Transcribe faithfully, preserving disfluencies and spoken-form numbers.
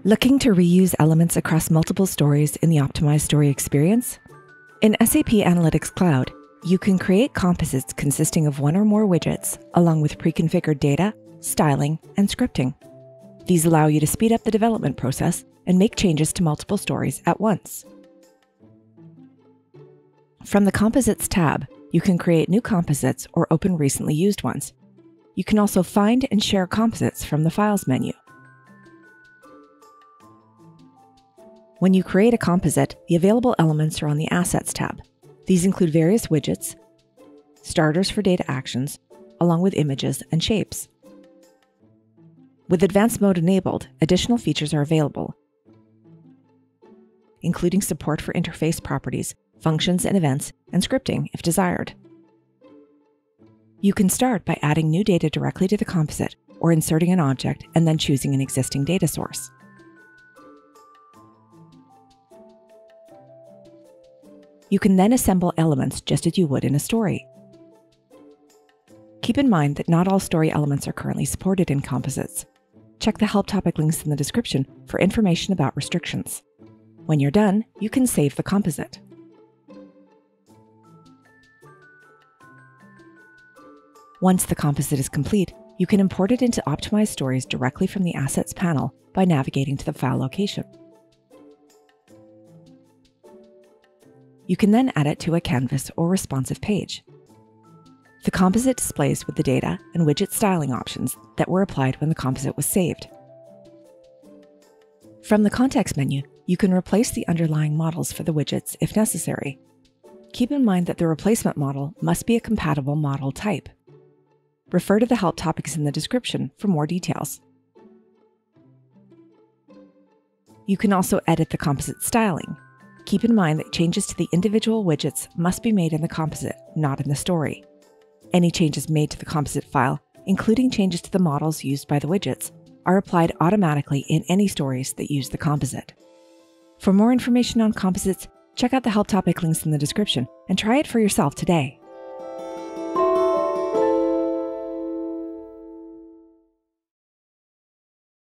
Looking to reuse elements across multiple stories in the optimized story experience? In S A P Analytics Cloud, you can create composites consisting of one or more widgets, along with pre-configured data, styling, and scripting. These allow you to speed up the development process and make changes to multiple stories at once. From the Composites tab, you can create new composites or open recently used ones. You can also find and share composites from the Files menu. When you create a composite, the available elements are on the Assets tab. These include various widgets, starters for data actions, along with images and shapes. With Advanced Mode enabled, additional features are available, including support for interface properties, functions and events, and scripting if desired. You can start by adding new data directly to the composite or inserting an object and then choosing an existing data source. You can then assemble elements just as you would in a story. Keep in mind that not all story elements are currently supported in composites. Check the help topic links in the description for information about restrictions. When you're done, you can save the composite. Once the composite is complete, you can import it into optimized stories directly from the Assets panel by navigating to the file location. You can then add it to a canvas or responsive page. The composite displays with the data and widget styling options that were applied when the composite was saved. From the Context menu, you can replace the underlying models for the widgets if necessary. Keep in mind that the replacement model must be a compatible model type. Refer to the help topics in the description for more details. You can also edit the composite styling. Keep in mind that changes to the individual widgets must be made in the composite, not in the story. Any changes made to the composite file, including changes to the models used by the widgets, are applied automatically in any stories that use the composite. For more information on composites, check out the help topic links in the description and try it for yourself today.